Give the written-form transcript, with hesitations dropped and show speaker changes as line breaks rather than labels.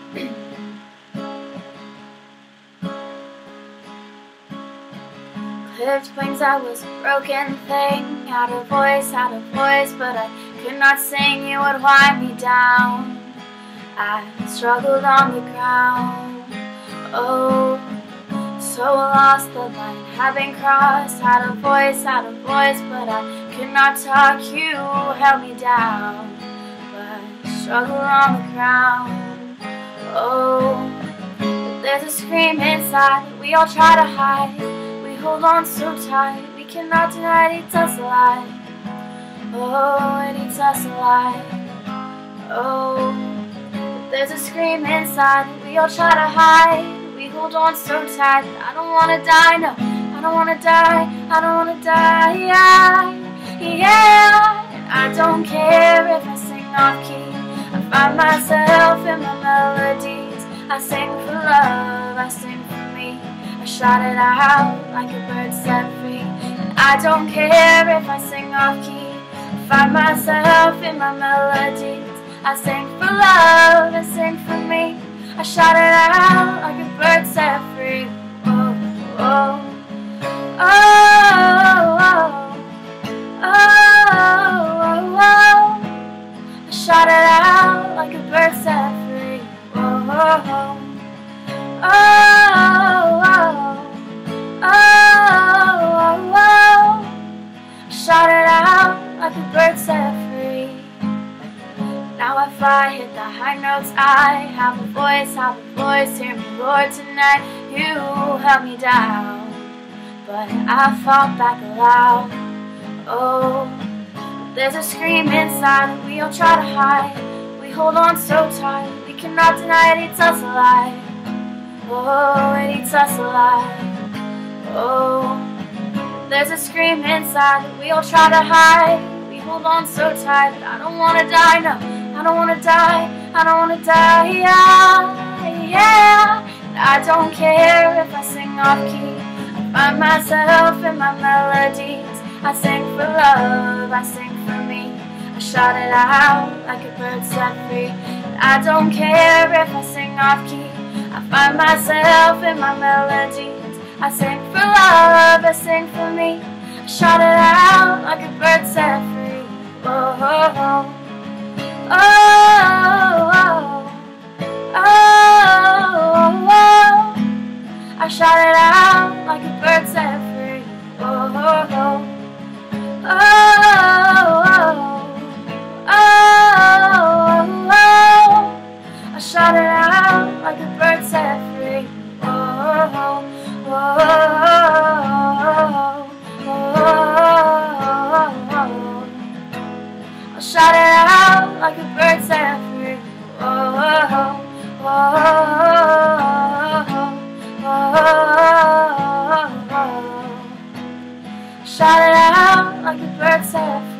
Clipped wings, I was a broken thing. Had a voice, but I could not sing. You would wind me down. I struggled on the ground. Oh, so lost, the line having crossed. Had a voice, but I could not talk. You held me down, but I struggled on the ground. Oh, but there's a scream inside that we all try to hide. We hold on so tight, we cannot deny it eats us alive. Oh, it eats us alive. Oh, but there's a scream inside that we all try to hide. We hold on so tight, I don't wanna die, no, I don't wanna die, I don't wanna die, yeah. And I don't care if I sing off key, I find myself in my melodies. I sing for love, I sing for me, I shout it out like a bird set free. And I don't care if I sing off key, I find myself in my melodies. I sing for love, I sing for me, I shout it out like a bird set free. Oh, oh, oh, oh, oh, oh, oh. I shout it out like a bird set free. Oh, oh, oh, oh, oh, oh, oh. I shout it out like a bird set free. Now I fly, hit the high notes, I have a voice, hear me roar tonight. You held me down, but I fought back aloud. Oh, there's a scream inside that we all try to hide. We hold on so tight, we cannot deny it eats us alive. Oh, it eats us alive. Oh, there's a scream inside that we all try to hide. We hold on so tight, but I don't wanna die, no, I don't wanna die, I don't wanna die, yeah. And I don't care if I sing off key, I find myself in my melodies. I sing for love, I sing for me, I shout it out like a bird set free. And I don't care if I sing off key, I find myself in my melodies. I sing for love, I sing for me, I shout it out like a bird set free. Oh, oh, oh. Oh, oh, oh, oh, oh. I shout it out like a bird set free. Oh, oh, oh, oh, oh, oh, oh. I shout it out like a bird set free. Oh, oh, oh, oh, oh, oh. I shout it out like a bird set free. Oh, oh, oh, oh, oh, oh. Shout it out like a bird set free.